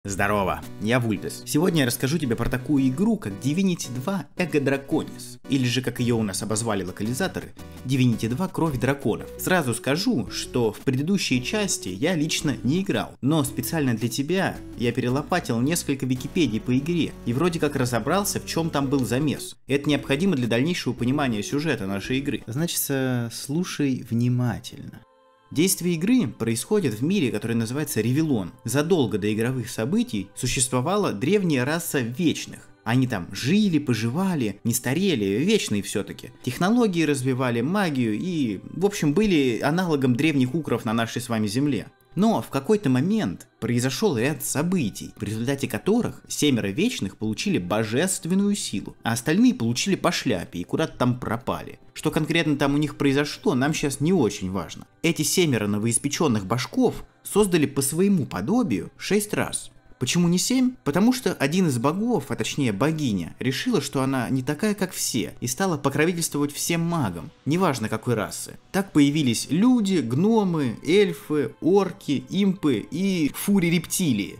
Здорово, я Вульпес. Сегодня я расскажу тебе про такую игру, как Divinity 2 Ego Draconis, или же, как ее у нас обозвали локализаторы, Divinity 2 Кровь Драконов. Сразу скажу, что в предыдущей части я лично не играл, но специально для тебя я перелопатил несколько википедий по игре и вроде как разобрался, в чем там был замес. Это необходимо для дальнейшего понимания сюжета нашей игры. Значит, слушай внимательно. Действие игры происходит в мире, который называется Ревелон. Задолго до игровых событий существовала древняя раса Вечных. Они там жили, поживали, не старели, вечные все-таки. Технологии развивали, магию и, в общем, были аналогом древних укров на нашей с вами земле. Но в какой-то момент произошел ряд событий, в результате которых 7 вечных получили божественную силу, а остальные получили по шляпе и куда-то там пропали. Что конкретно там у них произошло, нам сейчас не очень важно. Эти 7 новоиспеченных башков создали по своему подобию 6 рас. Почему не 7? Потому что один из богов, а точнее богиня, решила, что она не такая, как все, и стала покровительствовать всем магам, неважно какой расы. Так появились люди, гномы, эльфы, орки, импы и фури-рептилии.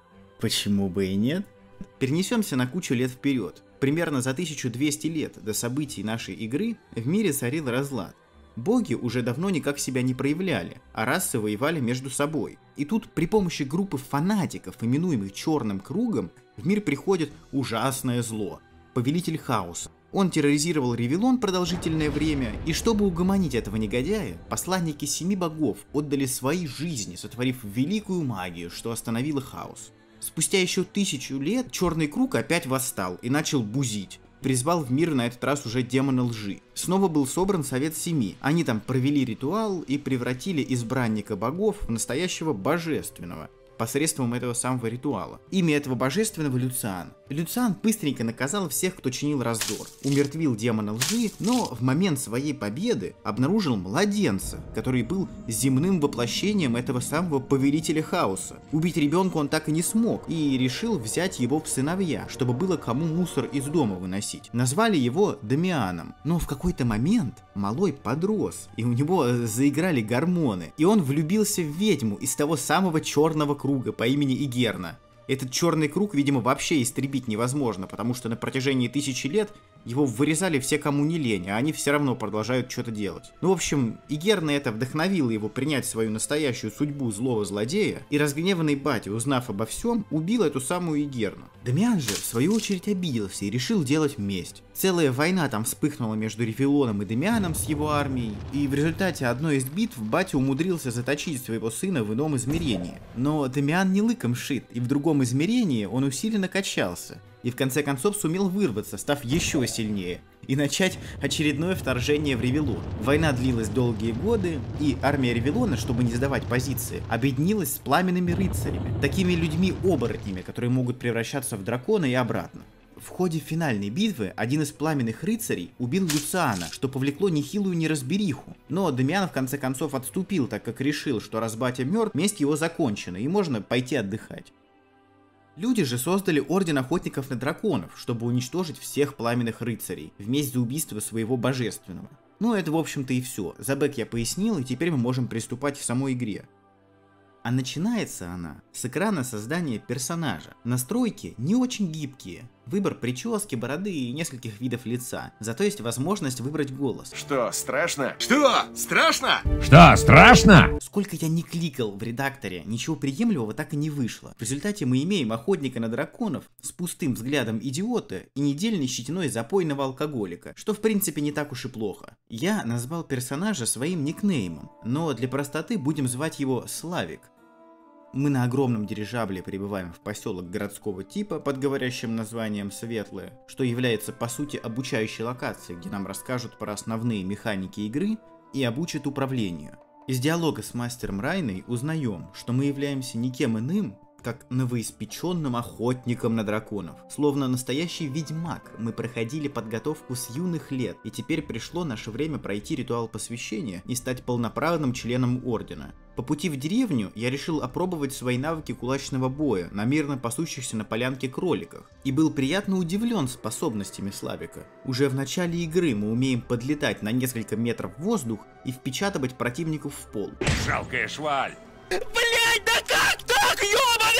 Почему бы и нет? Перенесемся на кучу лет вперед. Примерно за 1200 лет до событий нашей игры в мире царил разлад. Боги уже давно никак себя не проявляли, а расы воевали между собой. И тут при помощи группы фанатиков, именуемых Черным Кругом, в мир приходит ужасное зло – Повелитель Хаоса. Он терроризировал Ревелон продолжительное время, и чтобы угомонить этого негодяя, посланники 7 богов отдали свои жизни, сотворив великую магию, что остановило хаос. Спустя еще 1000 лет Черный Круг опять восстал и начал бузить. Призвал в мир на этот раз уже демона лжи. Снова был собран Совет Семи. Они там провели ритуал и превратили избранника богов в настоящего божественного посредством этого самого ритуала. Имя этого божественного Люциан. Люциан быстренько наказал всех, кто чинил раздор. Умертвил демона лжи, но в момент своей победы обнаружил младенца, который был земным воплощением этого самого повелителя хаоса. Убить ребенка он так и не смог, и решил взять его в сыновья, чтобы было кому мусор из дома выносить. Назвали его Дамианом. Но в какой-то момент малой подрос, и у него заиграли гормоны, и он влюбился в ведьму из того самого Черного Круга по имени Игерна. Этот Черный Круг, видимо, вообще истребить невозможно, потому что на протяжении 1000 лет его вырезали все, кому не лень, а они все равно продолжают что-то делать. Ну, в общем, Игерна это вдохновило его принять свою настоящую судьбу злого злодея, и разгневанный батя, узнав обо всем, убил эту самую Игерну. Дамиан же, в свою очередь, обиделся и решил делать месть. Целая война там вспыхнула между Ревелоном и Дамианом с его армией, и в результате одной из битв батя умудрился заточить своего сына в ином измерении. Но Дамиан не лыком шит, и в другом измерении он усиленно качался. И в конце концов сумел вырваться, став еще сильнее, и начать очередное вторжение в Ревелон. Война длилась долгие годы, и армия Ревелона, чтобы не сдавать позиции, объединилась с пламенными рыцарями, такими людьми-оборотнями, которые могут превращаться в дракона и обратно. В ходе финальной битвы один из пламенных рыцарей убил Люциана, что повлекло нехилую неразбериху. Но Дамиан в конце концов отступил, так как решил, что раз батя мертв, месть его закончена, и можно пойти отдыхать. Люди же создали Орден Охотников на Драконов, чтобы уничтожить всех пламенных рыцарей, вместе за убийство своего божественного. Ну это в общем-то и все. За бэк я пояснил, и теперь мы можем приступать к самой игре. А начинается она с экрана создания персонажа. Настройки не очень гибкие. Выбор прически, бороды и нескольких видов лица. Зато есть возможность выбрать голос. Что, страшно? Что, страшно? Что, страшно? Сколько я не кликал в редакторе, ничего приемлемого так и не вышло. В результате мы имеем охотника на драконов с пустым взглядом идиота и недельной щетиной запойного алкоголика, что в принципе не так уж и плохо. Я назвал персонажа своим никнеймом, но для простоты будем звать его Славик. Мы на огромном дирижабле прибываем в поселок городского типа под говорящим названием Светлое, что является по сути обучающей локацией, где нам расскажут про основные механики игры и обучат управлению. Из диалога с мастером Райной узнаем, что мы являемся никем иным, как новоиспеченным охотником на драконов. Словно настоящий ведьмак, мы проходили подготовку с юных лет, и теперь пришло наше время пройти ритуал посвящения и стать полноправным членом ордена. По пути в деревню я решил опробовать свои навыки кулачного боя на мирно пасущихся на полянке кроликах, и был приятно удивлен способностями Славика. Уже в начале игры мы умеем подлетать на несколько метров в воздух и впечатывать противников в пол. Жалкая шваль! Блять, да как так, ёбаный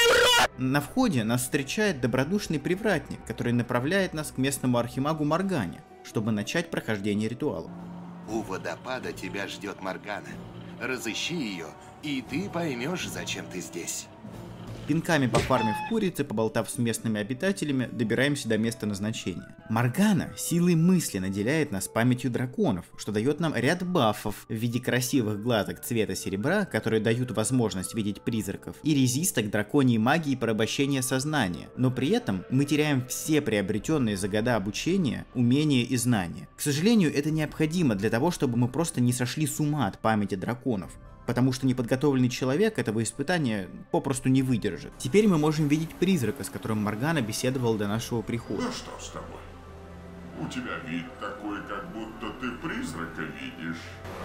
На входе нас встречает добродушный привратник, который направляет нас к местному архимагу Моргане, чтобы начать прохождение ритуала. У водопада тебя ждет Моргана. Разыщи ее, и ты поймешь, зачем ты здесь. Пинками пофармив курицы, поболтав с местными обитателями, добираемся до места назначения. Моргана силой мысли наделяет нас памятью драконов, что дает нам ряд бафов в виде красивых глазок цвета серебра, которые дают возможность видеть призраков, и резисток драконьей магии порабощения сознания, но при этом мы теряем все приобретенные за года обучения, умения и знания. К сожалению, это необходимо для того, чтобы мы просто не сошли с ума от памяти драконов, потому что неподготовленный человек этого испытания попросту не выдержит. Теперь мы можем видеть призрака, с которым Моргана беседовала до нашего прихода. Ну что с тобой? У тебя вид такой, как будто ты призрака видишь.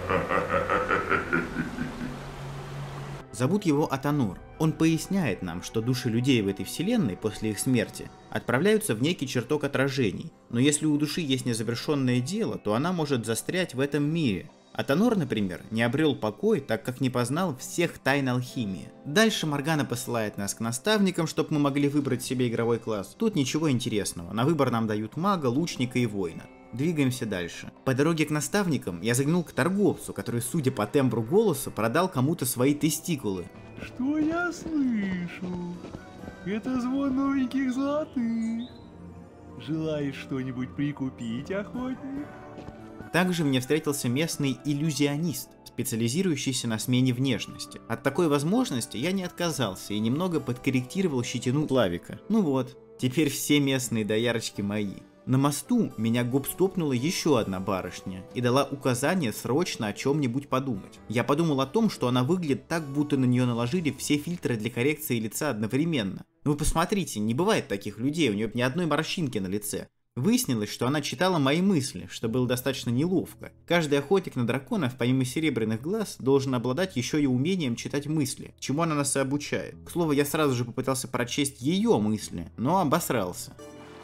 Зовут его Атанор. Он поясняет нам, что души людей в этой вселенной после их смерти отправляются в некий чертог отражений, но если у души есть незавершенное дело, то она может застрять в этом мире. Атанор, например, не обрел покой, так как не познал всех тайн алхимии. Дальше Моргана посылает нас к наставникам, чтобы мы могли выбрать себе игровой класс. Тут ничего интересного, на выбор нам дают мага, лучника и воина. Двигаемся дальше. По дороге к наставникам я заглянул к торговцу, который, судя по тембру голоса, продал кому-то свои тестикулы. Что я слышу? Это звон новеньких золотых. Желаешь что-нибудь прикупить, охотник? Также мне встретился местный иллюзионист, специализирующийся на смене внешности. От такой возможности я не отказался и немного подкорректировал щетину Славика. Ну вот, теперь все местные доярочки мои. На мосту меня гоп-стопнула еще одна барышня и дала указание срочно о чем-нибудь подумать. Я подумал о том, что она выглядит так, будто на нее наложили все фильтры для коррекции лица одновременно. Ну вы посмотрите, не бывает таких людей, у нее ни одной морщинки на лице. Выяснилось, что она читала мои мысли, что было достаточно неловко. Каждый охотник на драконов, помимо серебряных глаз, должен обладать еще и умением читать мысли, чему она нас и обучает. К слову, я сразу же попытался прочесть ее мысли, но обосрался.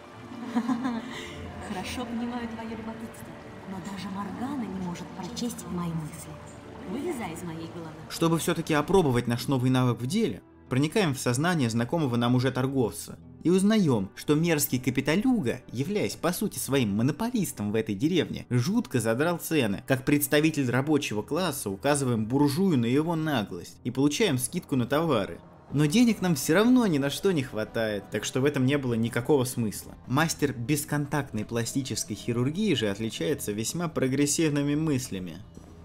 Хорошо понимаю твое любопытство, но даже Моргана не может прочесть мои мысли. Вылезай из моей головы. Чтобы все-таки опробовать наш новый навык в деле, проникаем в сознание знакомого нам уже торговца и узнаем, что мерзкий капиталюга, являясь по сути своим монополистом в этой деревне, жутко задрал цены. Как представитель рабочего класса указываем буржую на его наглость и получаем скидку на товары. Но денег нам все равно ни на что не хватает, так что в этом не было никакого смысла. Мастер бесконтактной пластической хирургии же отличается весьма прогрессивными мыслями.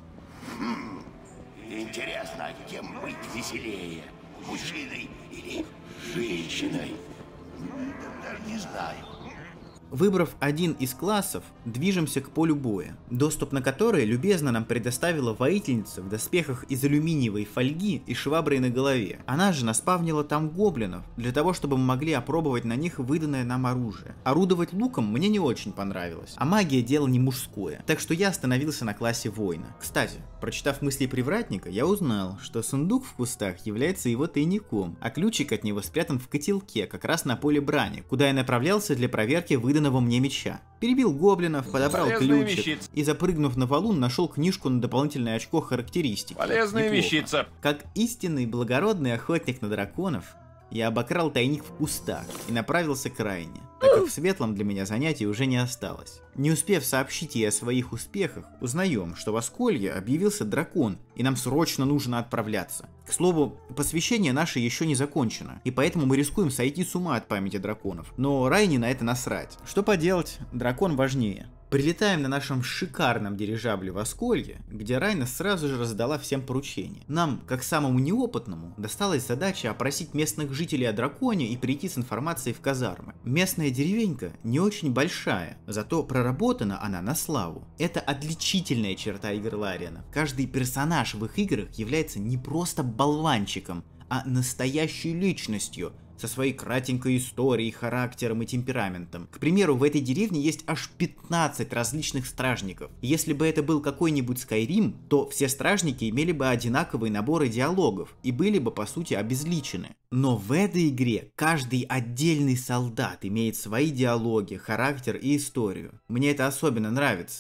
Интересно, а кем быть веселее? Мужчиной или женщиной? Даже не знаю. Выбрав один из классов, движемся к полю боя, доступ на который любезно нам предоставила воительница в доспехах из алюминиевой фольги и шваброй на голове. Она же наспавнила там гоблинов, для того чтобы мы могли опробовать на них выданное нам оружие. Орудовать луком мне не очень понравилось, а магия дело не мужское, так что я остановился на классе воина. Кстати, прочитав мысли привратника, я узнал, что сундук в кустах является его тайником, а ключик от него спрятан в котелке, как раз на поле брани, куда я направлялся для проверки выданного мне меча. Перебил гоблинов, подобрал ключик и, запрыгнув на валун, нашел книжку на дополнительное очко характеристики. Полезная вещица. Как истинный благородный охотник на драконов, я обокрал тайник в кустах и направился к Райне, так как в светлом для меня занятий уже не осталось. Не успев сообщить ей о своих успехах, узнаем, что в Осколье объявился дракон, и нам срочно нужно отправляться. К слову, посвящение наше еще не закончено, и поэтому мы рискуем сойти с ума от памяти драконов. Но Райне на это насрать. Что поделать, дракон важнее. Прилетаем на нашем шикарном дирижабле в Осколье, где Райна сразу же раздала всем поручения. Нам, как самому неопытному, досталась задача опросить местных жителей о драконе и прийти с информацией в казармы. Местная деревенька не очень большая, зато проработана она на славу. Это отличительная черта игр Лариана. Каждый персонаж в их играх является не просто болванчиком, а настоящей личностью, со своей кратенькой историей, характером и темпераментом. К примеру, в этой деревне есть аж 15 различных стражников. Если бы это был какой-нибудь Skyrim, то все стражники имели бы одинаковые наборы диалогов и были бы по сути обезличены. Но в этой игре каждый отдельный солдат имеет свои диалоги, характер и историю. Мне это особенно нравится.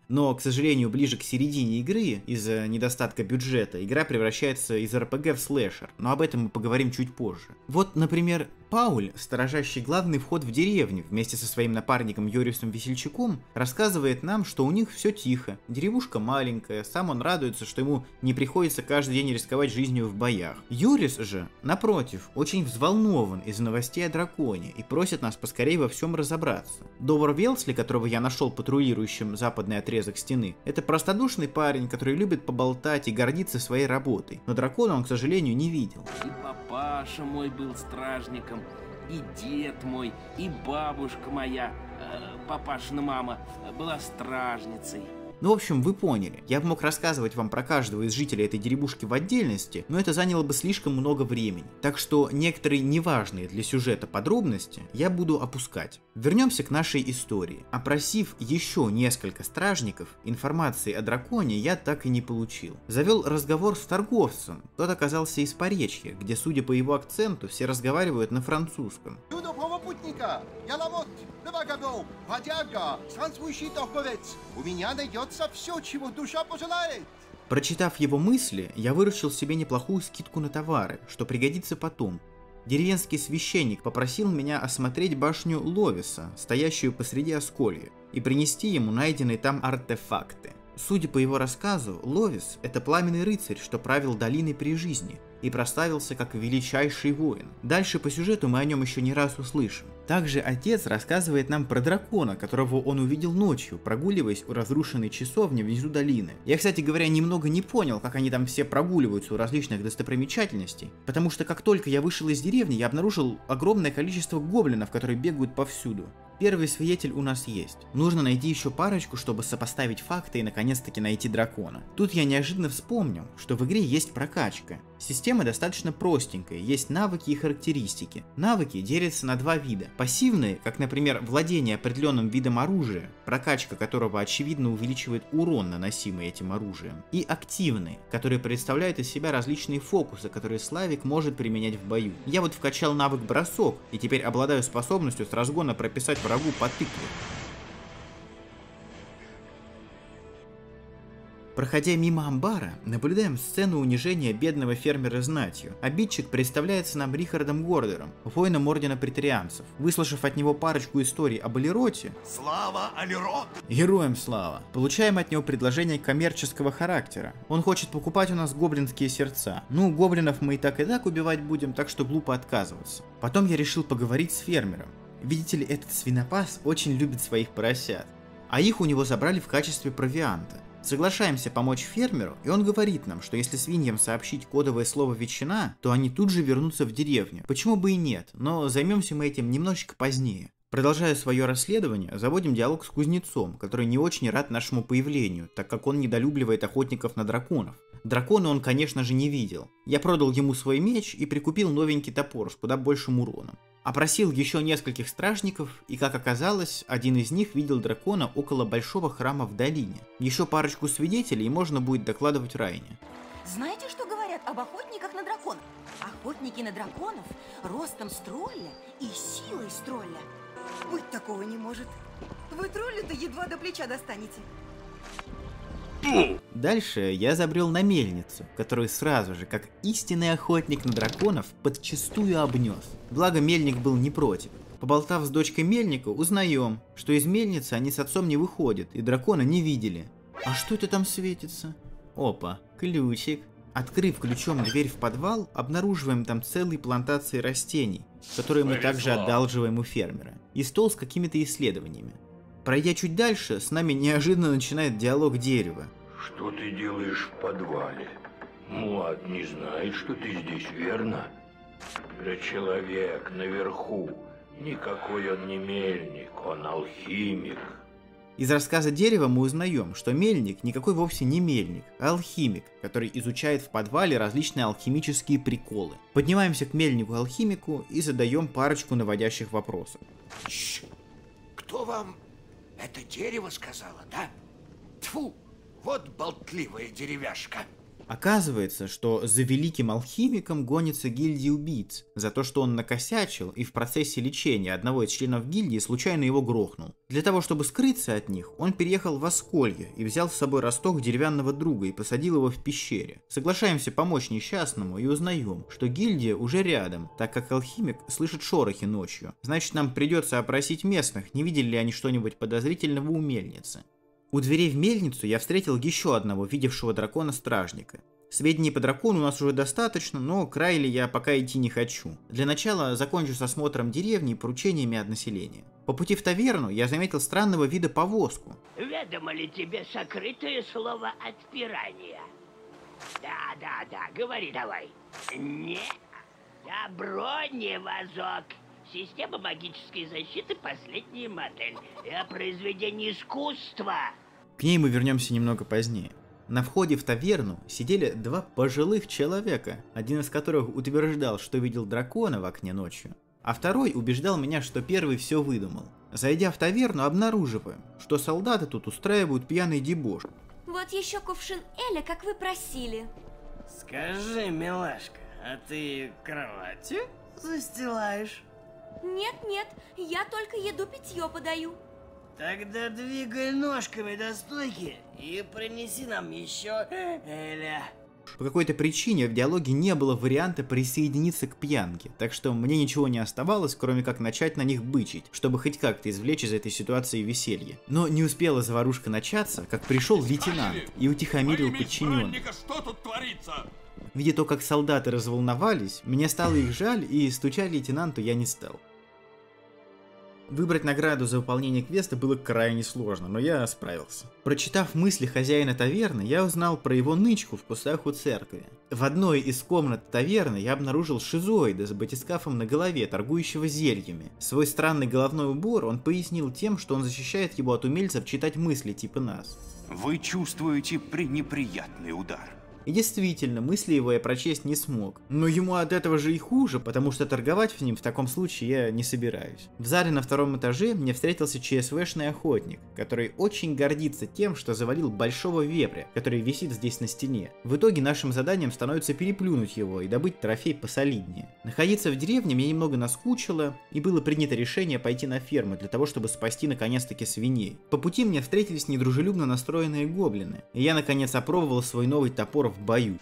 Но, к сожалению, ближе к середине игры, из-за недостатка бюджета, игра превращается из РПГ в слэшер, но об этом мы поговорим чуть позже. Вот, например, Пауль, сторожащий главный вход в деревню, вместе со своим напарником Йорисом Весельчаком, рассказывает нам, что у них все тихо, деревушка маленькая, сам он радуется, что ему не приходится каждый день рисковать жизнью в боях. Йорис же, напротив, очень взволнован из новостей о драконе и просит нас поскорее во всем разобраться. Довар Велсли, которого я нашел патрулирующим западный отрезок стены, это простодушный парень, который любит поболтать и гордится своей работой, но дракона он, к сожалению, не видел. И папаша мой был стражником, и дед мой, и бабушка моя, папашина мама, была стражницей. Ну, в общем, вы поняли. Я бы мог рассказывать вам про каждого из жителей этой деревушки в отдельности, но это заняло бы слишком много времени. Так что некоторые неважные для сюжета подробности я буду опускать. Вернемся к нашей истории. Опросив еще несколько стражников, информации о драконе я так и не получил. Завел разговор с торговцем. Тот оказался из Поречья, где, судя по его акценту, все разговаривают на французском. У меня найдется все, чего душа пожелает. Прочитав его мысли, я выручил себе неплохую скидку на товары, что пригодится потом. Деревенский священник попросил меня осмотреть башню Ловиса, стоящую посреди Осколья, и принести ему найденные там артефакты. Судя по его рассказу, Ловис – это пламенный рыцарь, что правил долиной при жизни, и прославился как величайший воин. Дальше по сюжету мы о нем еще не раз услышим. Также отец рассказывает нам про дракона, которого он увидел ночью, прогуливаясь у разрушенной часовни внизу долины. Я, кстати говоря, немного не понял, как они там все прогуливаются у различных достопримечательностей, потому что как только я вышел из деревни, я обнаружил огромное количество гоблинов, которые бегают повсюду. Первый свидетель у нас есть. Нужно найти еще парочку, чтобы сопоставить факты и наконец-таки найти дракона. Тут я неожиданно вспомнил, что в игре есть прокачка. Система достаточно простенькая, есть навыки и характеристики. Навыки делятся на два вида. Пассивные, как, например, владение определенным видом оружия, прокачка которого очевидно увеличивает урон, наносимый этим оружием. И активные, которые представляют из себя различные фокусы, которые Славик может применять в бою. Я вот вкачал навык бросок, и теперь обладаю способностью с разгона прописать врагу по тыкве. Проходя мимо амбара, наблюдаем сцену унижения бедного фермера знатью. Обидчик представляется нам Рихардом Гордером, воином ордена претарианцев. Выслушав от него парочку историй об Алероте, Слава Алерот! Героям слава! Получаем от него предложение коммерческого характера. Он хочет покупать у нас гоблинские сердца. Ну, гоблинов мы и так убивать будем, так что глупо отказываться. Потом я решил поговорить с фермером. Видите ли, этот свинопас очень любит своих поросят, а их у него забрали в качестве провианта. Соглашаемся помочь фермеру, и он говорит нам, что если свиньям сообщить кодовое слово «ветчина», то они тут же вернутся в деревню. Почему бы и нет, но займемся мы этим немножечко позднее. Продолжая свое расследование, заводим диалог с кузнецом, который не очень рад нашему появлению, так как он недолюбливает охотников на драконов. Дракона он, конечно же, не видел. Я продал ему свой меч и прикупил новенький топор с куда большим уроном. Опросил еще нескольких стражников, и, как оказалось, один из них видел дракона около большого храма в долине. Еще парочку свидетелей можно будет докладывать Райне. Знаете, что говорят об охотниках на драконов? Охотники на драконов ростом с тролля и силой с тролля. Быть такого не может. Вы тролля-то едва до плеча достанете. Дальше я забрел на мельницу, которую сразу же, как истинный охотник на драконов, подчистую обнес. Благо мельник был не против. Поболтав с дочкой мельника, узнаем, что из мельницы они с отцом не выходят и дракона не видели. А что это там светится? Опа, ключик. Открыв ключом дверь в подвал, обнаруживаем там целые плантации растений, которые мы также одалживаем у фермера, и стол с какими-то исследованиями. Пройдя чуть дальше, с нами неожиданно начинает диалог дерева. Что ты делаешь в подвале? Муад не знает, что ты здесь, верно? Да человек наверху. Никакой он не мельник, он алхимик. Из рассказа дерева мы узнаем, что мельник никакой вовсе не мельник, а алхимик, который изучает в подвале различные алхимические приколы. Поднимаемся к мельнику-алхимику и задаем парочку наводящих вопросов. Кто вам это дерево сказала, да? Тьфу, вот болтливая деревяшка. Оказывается, что за великим алхимиком гонится гильдия убийц, за то, что он накосячил и в процессе лечения одного из членов гильдии случайно его грохнул. Для того, чтобы скрыться от них, он переехал в Осколье и взял с собой росток деревянного друга и посадил его в пещере. Соглашаемся помочь несчастному и узнаем, что гильдия уже рядом, так как алхимик слышит шорохи ночью. Значит, нам придется опросить местных, не видели ли они что-нибудь подозрительного у мельницы. У дверей в мельницу я встретил еще одного видевшего дракона-стражника. Сведений по дракону у нас уже достаточно, но к Райли я пока идти не хочу. Для начала закончу с осмотром деревни и поручениями от населения. По пути в таверну я заметил странного вида повозку. Ведомо ли тебе сокрытое слово отпирания? Да, говори давай. Не, добро не вазок. Система магической защиты последняя модель. Я произведение искусства. К ней мы вернемся немного позднее. На входе в таверну сидели два пожилых человека, один из которых утверждал, что видел дракона в окне ночью, а второй убеждал меня, что первый все выдумал. Зайдя в таверну, обнаруживаем, что солдаты тут устраивают пьяный дебош. Вот еще кувшин Эля, как вы просили. Скажи, милашка, а ты кровати застилаешь? Нет, я только еду-питье подаю. Тогда двигай ножками до стойки и принеси нам еще Эля. По какой-то причине в диалоге не было варианта присоединиться к пьянке, так что мне ничего не оставалось, кроме как начать на них бычить, чтобы хоть как-то извлечь из этой ситуации веселье. Но не успела заварушка начаться, как пришел лейтенант и утихомирил подчиненных. Что тут творится? Видя то, как солдаты разволновались, мне стало их жаль, и стучать лейтенанту я не стал. Выбрать награду за выполнение квеста было крайне сложно, но я справился. Прочитав мысли хозяина таверны, я узнал про его нычку в кустах у церкви. В одной из комнат таверны я обнаружил шизоида с батискафом на голове, торгующего зельями. Свой странный головной убор он пояснил тем, что он защищает его от умельцев читать мысли типа нас. Вы чувствуете пренеприятный удар. И действительно, мысли его я прочесть не смог. Но ему от этого же и хуже, потому что торговать с ним в таком случае я не собираюсь. В зале на втором этаже мне встретился ЧСВшный охотник, который очень гордится тем, что завалил большого вепря, который висит здесь на стене. В итоге нашим заданием становится переплюнуть его и добыть трофей посолиднее. Находиться в деревне мне немного наскучило, и было принято решение пойти на ферму для того, чтобы спасти наконец-таки свиней. По пути мне встретились недружелюбно настроенные гоблины, и я наконец опробовал свой новый топор в бою.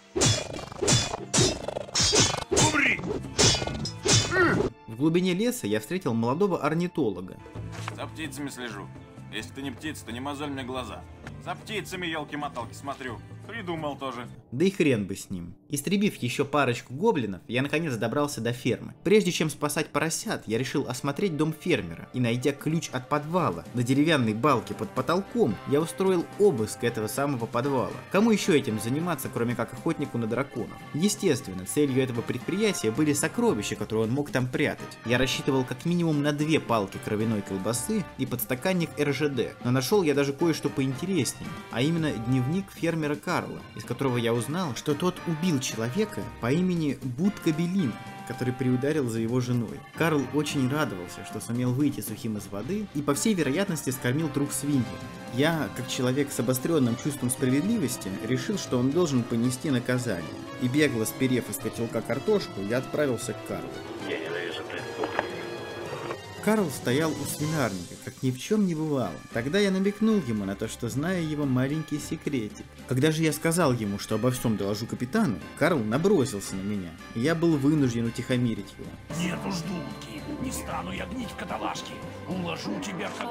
В глубине леса я встретил молодого орнитолога. За птицами слежу. Если ты не птица, то не мозоль мне глаза. За птицами, елки-моталки, смотрю. Придумал тоже. Да и хрен бы с ним. Истребив еще парочку гоблинов, я наконец добрался до фермы. Прежде чем спасать поросят, я решил осмотреть дом фермера, и найдя ключ от подвала на деревянной балке под потолком, я устроил обыск этого самого подвала. Кому еще этим заниматься, кроме как охотнику на драконов? Естественно, целью этого предприятия были сокровища, которые он мог там прятать. Я рассчитывал как минимум на 2 палки кровяной колбасы и подстаканник РЖД, но нашел я даже кое-что поинтереснее, а именно дневник фермера Карла, из которого я узнал, что тот убил человека по имени Будка Белин, который приударил за его женой. Карл очень радовался, что сумел выйти сухим из воды и, по всей вероятности, скормил труп свиньи. Я, как человек с обостренным чувством справедливости, решил, что он должен понести наказание. И бегло сперев из котелка картошку, я отправился к Карлу. Карл стоял у свинарника, как ни в чем не бывало. Тогда я намекнул ему на то, что знаю его маленький секретик. Когда же я сказал ему, что обо всем доложу капитану, Карл набросился на меня, и я был вынужден утихомирить его. Нет уж, дудки, не стану я гнить в каталажке. Уложу тебя как...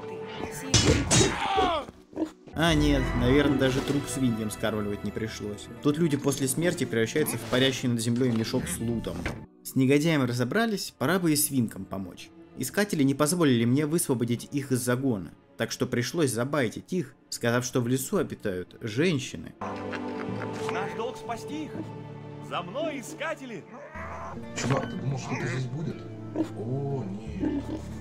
А нет, наверное, даже труп свиньям скармливать не пришлось. Тут люди после смерти превращаются в парящий над землей мешок с лутом. С негодяем разобрались, пора бы и свинкам помочь. Искатели не позволили мне высвободить их из загона, так что пришлось забайтить их, сказав, что в лесу обитают женщины. Наш долг спасти их. За мной, искатели! Чувак, ты думал, что это здесь будет? О, нет.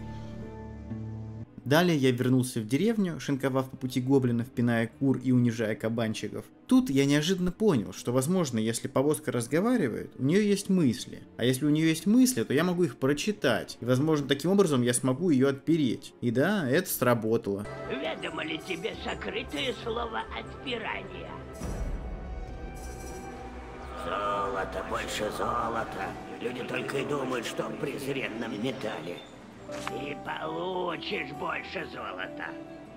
Далее я вернулся в деревню, шинковав по пути гоблинов, пиная кур и унижая кабанчиков. Тут я неожиданно понял, что, возможно, если повозка разговаривает, у нее есть мысли. А если у нее есть мысли, то я могу их прочитать. И, возможно, таким образом я смогу ее отпереть. И да, это сработало. Ведомо ли тебе сокрытое слово отпирания? Золото, больше золота. Люди только и думают, что в презренном металле. Ты получишь больше золота.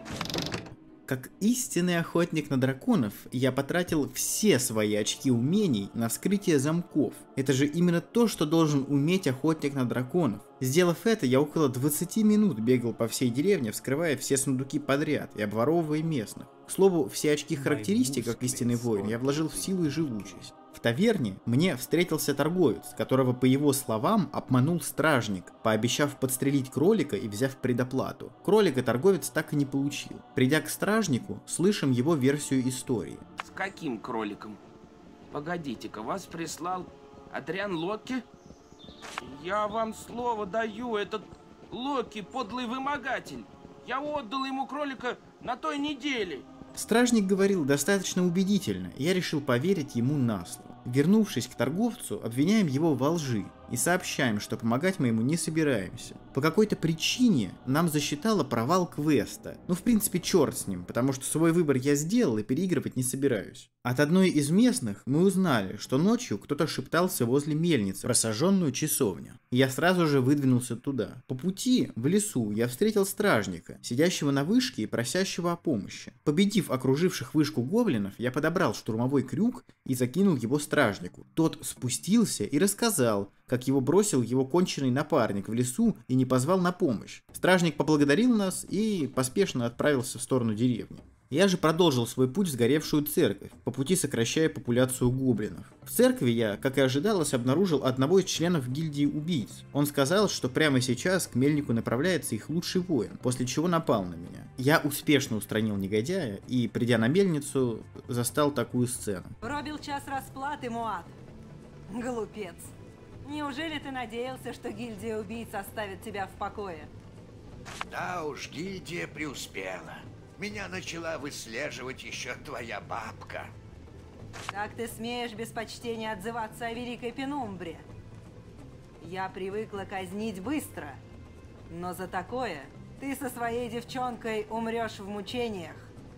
Как истинный охотник на драконов, я потратил все свои очки умений на вскрытие замков. Это же именно то, что должен уметь охотник на драконов. Сделав это, я около 20 минут бегал по всей деревне, вскрывая все сундуки подряд и обворовывая местных. К слову, все очки характеристик, как истинный воин, я вложил в силу и живучесть. В таверне мне встретился торговец, которого, по его словам, обманул стражник, пообещав подстрелить кролика и взяв предоплату. Кролика торговец так и не получил. Придя к стражнику, слышим его версию истории. С каким кроликом? Погодите-ка, вас прислал Адриан Локи? Я вам слово даю, этот Локи подлый вымогатель. Я отдал ему кролика на той неделе. Стражник говорил достаточно убедительно, и я решил поверить ему на слово. Вернувшись к торговцу, обвиняем его во лжи и сообщаем, что помогать мы ему не собираемся. По какой-то причине нам засчитало провал квеста. Ну, в принципе, черт с ним, потому что свой выбор я сделал и переигрывать не собираюсь. От одной из местных мы узнали, что ночью кто-то шептался возле мельницы про сожженную часовню. Я сразу же выдвинулся туда. По пути в лесу я встретил стражника, сидящего на вышке и просящего о помощи. Победив окруживших вышку гоблинов, я подобрал штурмовой крюк и закинул его стражнику. Тот спустился и рассказал, как его бросил его конченый напарник в лесу и не позвал на помощь. Стражник поблагодарил нас и поспешно отправился в сторону деревни. Я же продолжил свой путь в сгоревшую церковь, по пути сокращая популяцию гоблинов. В церкви я, как и ожидалось, обнаружил одного из членов гильдии убийц. Он сказал, что прямо сейчас к мельнику направляется их лучший воин, после чего напал на меня. Я успешно устранил негодяя и, придя на мельницу, застал такую сцену. Пробил час расплаты, Муат. Глупец. Неужели ты надеялся, что гильдия убийц оставит тебя в покое? Да уж, гильдия преуспела. Меня начала выслеживать еще твоя бабка. Как ты смеешь без почтения отзываться о Великой Пенумбре? Я привыкла казнить быстро, но за такое ты со своей девчонкой умрешь в мучениях.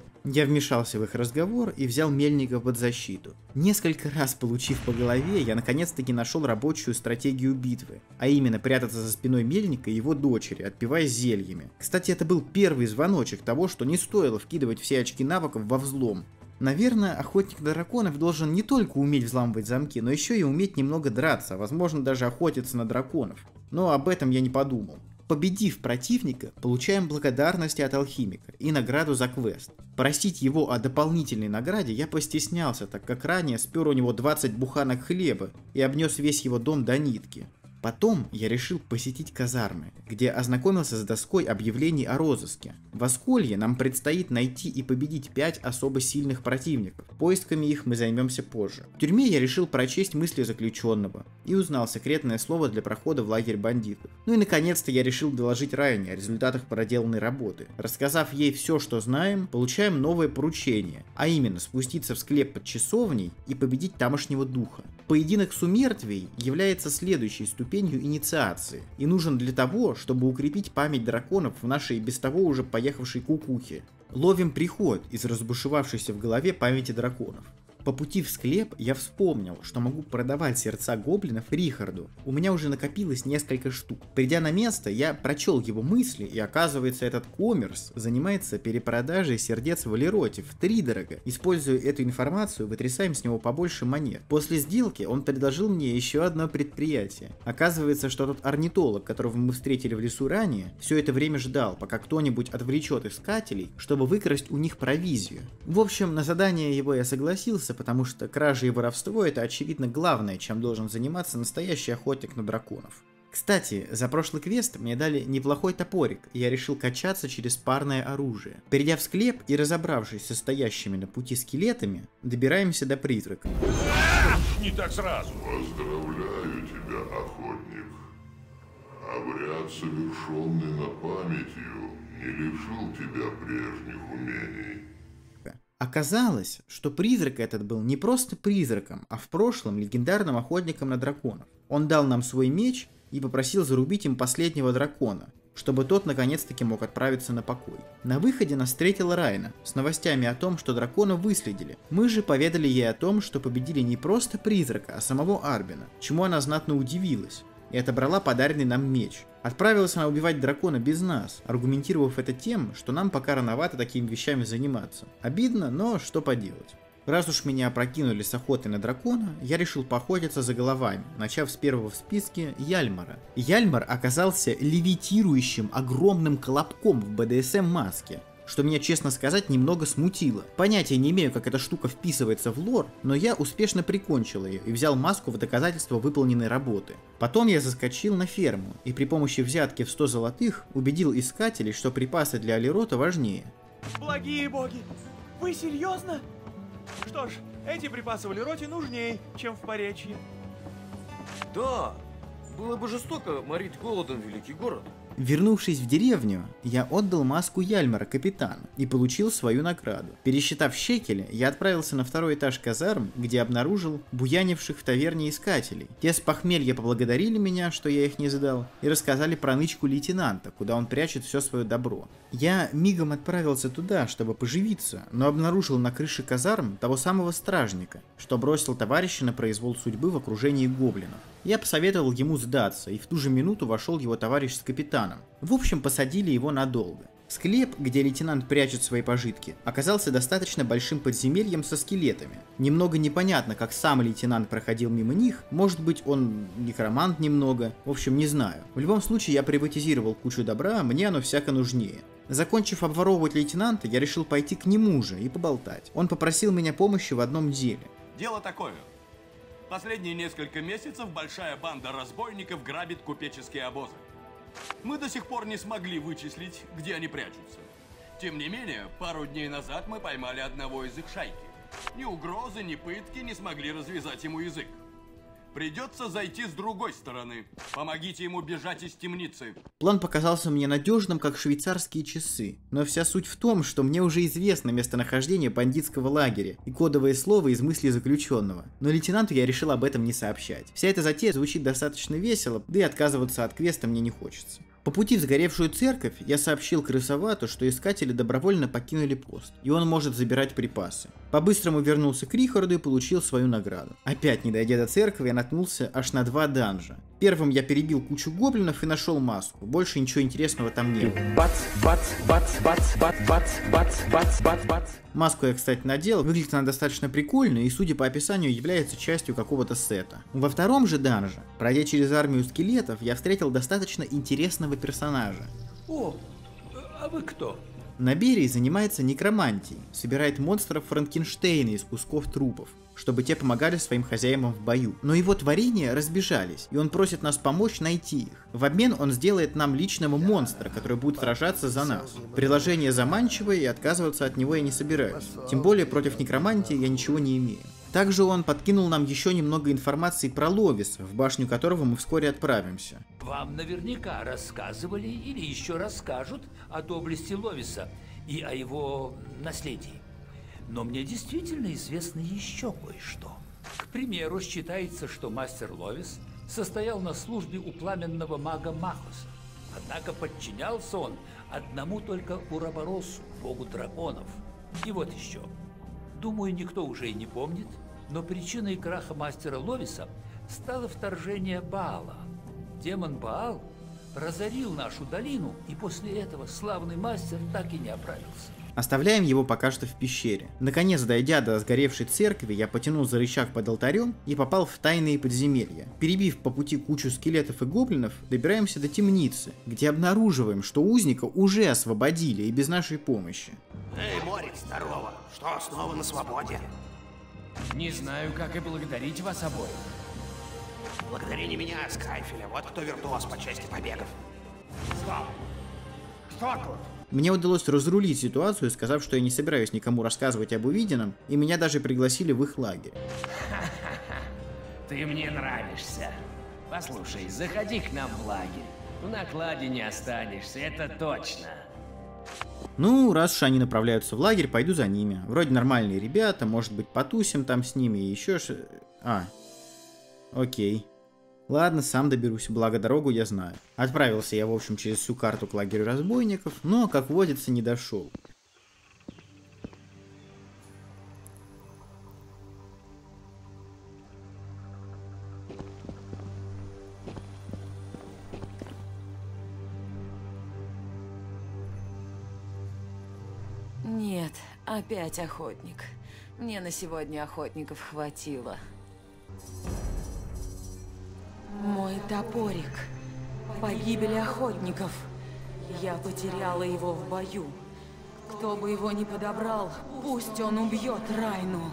Я вмешался в их разговор и взял мельника под защиту. Несколько раз получив по голове, я наконец-таки нашел рабочую стратегию битвы, а именно прятаться за спиной мельника и его дочери, отпиваясь зельями. Кстати, это был первый звоночек того, что не стоило вкидывать все очки навыков во взлом. Наверное, охотник на драконов должен не только уметь взламывать замки, но еще и уметь немного драться, возможно даже охотиться на драконов. Но об этом я не подумал. Победив противника, получаем благодарности от алхимика и награду за квест. Просить его о дополнительной награде я постеснялся, так как ранее спер у него 20 буханок хлеба и обнес весь его дом до нитки. Потом я решил посетить казармы, где ознакомился с доской объявлений о розыске. В Осколье нам предстоит найти и победить 5 особо сильных противников. Поисками их мы займемся позже. В тюрьме я решил прочесть мысли заключенного и узнал секретное слово для прохода в лагерь бандитов. Ну и наконец-то я решил доложить Райане о результатах проделанной работы. Рассказав ей все, что знаем, получаем новое поручение, а именно спуститься в склеп под часовней и победить тамошнего духа. Поединок с умертвей является следующей ступенью инициации и нужен для того, чтобы укрепить память драконов в нашей без того уже поехавшей кукухе. Ловим приход из разбушевавшейся в голове памяти драконов. По пути в склеп я вспомнил, что могу продавать сердца гоблинов Рихарду. У меня уже накопилось несколько штук. Придя на место, я прочел его мысли, и оказывается, этот коммерс занимается перепродажей сердец Валероте втридорого. Используя эту информацию, вытрясаем с него побольше монет. После сделки он предложил мне еще одно предприятие. Оказывается, что тот орнитолог, которого мы встретили в лесу ранее, все это время ждал, пока кто-нибудь отвлечет искателей, чтобы выкрасть у них провизию. В общем, на задание его я согласился, потому что кража и воровство — это очевидно главное, чем должен заниматься настоящий охотник на драконов. Кстати, за прошлый квест мне дали неплохой топорик, и я решил качаться через парное оружие. Перейдя в склеп и разобравшись со стоящими на пути скелетами, добираемся до призрака. Не так сразу. Поздравляю тебя, охотник. Обряд, совершенный на памятью, не лишил тебя прежних умений. Оказалось, что призрак этот был не просто призраком, а в прошлом легендарным охотником на драконов. Он дал нам свой меч и попросил зарубить им последнего дракона. чтобы тот наконец-таки мог отправиться на покой. На выходе нас встретила Райна с новостями о том, что дракона выследили. Мы же поведали ей о том, что победили не просто призрака, а самого Арбина, чему она знатно удивилась, и отобрала подаренный нам меч. Отправилась она убивать дракона без нас, аргументировав это тем, что нам пока рановато такими вещами заниматься. Обидно, но что поделать. Раз уж меня опрокинули с охотой на дракона, я решил поохотиться за головами, начав с первого в списке Яльмара. Яльмар оказался левитирующим огромным колобком в БДСМ-маске, что меня, честно сказать, немного смутило. Понятия не имею, как эта штука вписывается в лор, но я успешно прикончил ее и взял маску в доказательство выполненной работы. Потом я заскочил на ферму и при помощи взятки в 100 золотых убедил искателей, что припасы для Алирота важнее. Благие боги, вы серьезно? Что ж, эти припасы в Алироте нужнее, чем в Поречье. Да, было бы жестоко морить голодом великий город. Вернувшись в деревню, я отдал маску Яльмара капитану и получил свою награду. Пересчитав шекели, я отправился на второй этаж казарм, где обнаружил буянивших в таверне искателей. Те с похмелья поблагодарили меня, что я их не сдал, и рассказали про нычку лейтенанта, куда он прячет все свое добро. Я мигом отправился туда, чтобы поживиться, но обнаружил на крыше казарм того самого стражника, что бросил товарища на произвол судьбы в окружении гоблинов. Я посоветовал ему сдаться, и в ту же минуту вошел его товарищ с капитаном. В общем, посадили его надолго. Склеп, где лейтенант прячет свои пожитки, оказался достаточно большим подземельем со скелетами. Немного непонятно, как сам лейтенант проходил мимо них, может быть, он некромант немного, в общем, не знаю. В любом случае, я приватизировал кучу добра, мне оно всяко нужнее. Закончив обворовывать лейтенанта, я решил пойти к нему же и поболтать. Он попросил меня помощи в одном деле. Дело такое. Последние несколько месяцев большая банда разбойников грабит купеческие обозы. Мы до сих пор не смогли вычислить, где они прячутся. Тем не менее, пару дней назад мы поймали одного из их шайки. Ни угрозы, ни пытки не смогли развязать ему язык. Придется зайти с другой стороны. Помогите ему бежать из темницы. План показался мне надежным, как швейцарские часы. Но вся суть в том, что мне уже известно местонахождение бандитского лагеря и кодовое слово из мысли заключенного. Но лейтенанту я решил об этом не сообщать. Вся эта затея звучит достаточно весело, да и отказываться от квеста мне не хочется. По пути в сгоревшую церковь я сообщил крысовату, что искатели добровольно покинули пост, и он может забирать припасы. По-быстрому вернулся к Рихарду и получил свою награду. Опять, не дойдя до церкви, я наткнулся аж на 2 данжа. Первым я перебил кучу гоблинов и нашел маску. Больше ничего интересного там не было. Маску я, кстати, надел. Выглядит она достаточно прикольно и, судя по описанию, является частью какого-то сета. Во втором же данже, пройдя через армию скелетов, я встретил достаточно интересного персонажа. О, а вы кто? Наберий занимается некромантией, собирает монстров Франкенштейна из кусков трупов, чтобы те помогали своим хозяевам в бою. Но его творения разбежались, и он просит нас помочь найти их. В обмен он сделает нам личного монстра, который будет сражаться за нас. Предложение заманчивое, и отказываться от него я не собираюсь. Тем более против некромантии я ничего не имею. Также он подкинул нам еще немного информации про Ловиса, в башню которого мы вскоре отправимся. Вам наверняка рассказывали или еще расскажут о доблести Ловиса и о его наследии. Но мне действительно известно еще кое-что. К примеру, считается, что мастер Ловис состоял на службе у пламенного мага Махуса. Однако подчинялся он одному только Уроборосу, богу драконов. И вот еще. Думаю, никто уже и не помнит, но причиной краха мастера Ловиса стало вторжение Баала. Демон Баал разорил нашу долину, и после этого славный мастер так и не оправился. Оставляем его пока что в пещере. Наконец, дойдя до сгоревшей церкви, я потянул за рычаг под алтарем и попал в тайные подземелья. Перебив по пути кучу скелетов и гоблинов, добираемся до темницы, где обнаруживаем, что узника уже освободили и без нашей помощи. Эй, Морец, здорово! Что, снова на свободе? Не знаю, как и благодарить вас обоих. Благодари не меня, а Скайфеля. Вот кто виртуоз по части побегов. Стоп! Что тут? Мне удалось разрулить ситуацию, сказав, что я не собираюсь никому рассказывать об увиденном, и меня даже пригласили в их лагерь. Ты мне нравишься. Послушай, заходи к нам в лагерь. В накладе не останешься, это точно. Ну, раз уж они направляются в лагерь, пойду за ними. Вроде нормальные ребята, может быть, потусим там с ними и еще окей. Ладно, сам доберусь, благо дорогу я знаю. Отправился я, в общем, через всю карту к лагерю разбойников, но, как водится, не дошел. Нет, опять охотник. Мне на сегодня охотников хватило. Мой топорик. Погибель охотников. Я потеряла его в бою. Кто бы его ни подобрал, пусть он убьет Райну.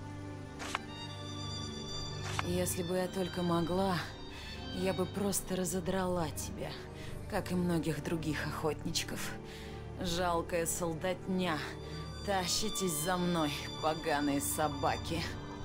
Если бы я только могла, я бы просто разодрала тебя, как и многих других охотничков. Жалкая солдатня. Тащитесь за мной, поганые собаки.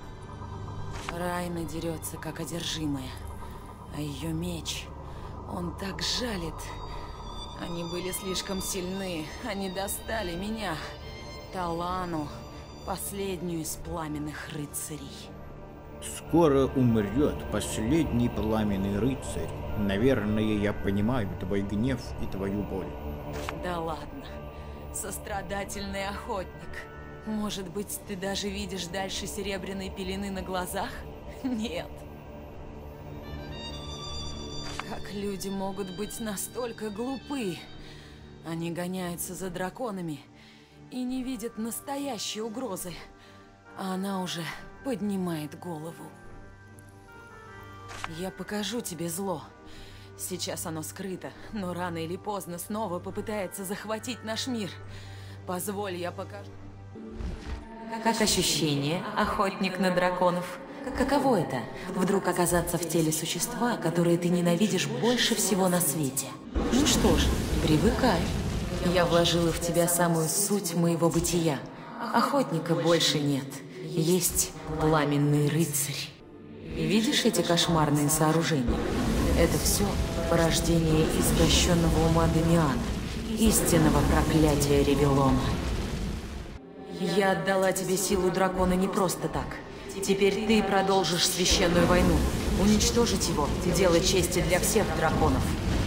Райна дерется, как одержимая. А ее меч, он так жалит. Они были слишком сильны. Они достали меня, Талану, последнюю из пламенных рыцарей. Скоро умрет последний пламенный рыцарь. Наверное, я понимаю твой гнев и твою боль. Да ладно. Сострадательный охотник. Может быть, ты даже видишь дальше серебряной пелены на глазах? Нет. Как люди могут быть настолько глупы? Они гоняются за драконами и не видят настоящей угрозы. А она уже поднимает голову. Я покажу тебе зло. Сейчас оно скрыто, но рано или поздно снова попытается захватить наш мир. Позволь, я покажу. Как ощущение, охотник на драконов? Каково это, вдруг оказаться в теле существа, которое ты ненавидишь больше всего на свете? Ну что ж, привыкай. Я вложила в тебя самую суть моего бытия. Охотника больше нет. Есть пламенный рыцарь. Видишь эти кошмарные сооружения? Это все порождение извращенного ума Дамиана, истинного проклятия Ревелона. Я отдала тебе силу дракона не просто так. Теперь ты продолжишь священную войну. Уничтожить его – дело чести для всех драконов.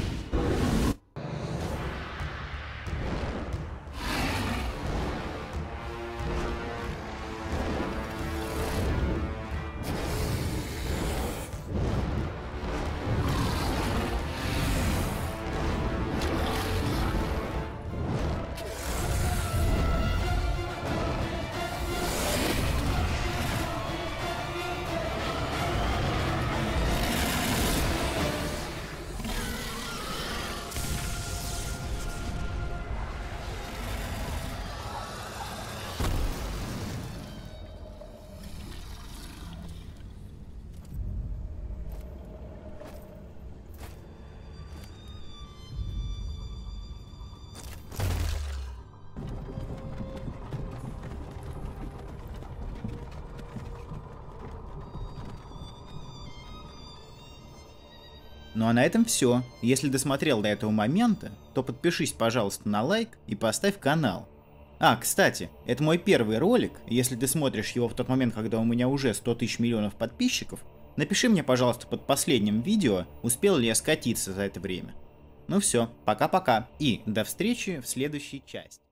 Ну а на этом все. Если досмотрел до этого момента, то подпишись, пожалуйста, на лайк и поставь канал. А, кстати, это мой первый ролик. Если ты смотришь его в тот момент, когда у меня уже 100 тысяч миллионов подписчиков, напиши мне, пожалуйста, под последним видео, успел ли я скатиться за это время. Ну все, пока-пока и до встречи в следующей части.